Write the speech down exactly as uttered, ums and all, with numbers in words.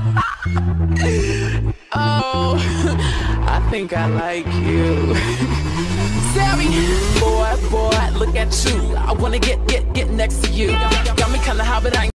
Oh, I think I like you. Sammy, boy, boy, look at you. I wanna get, get, get next to you. Got me kinda high, but I ain't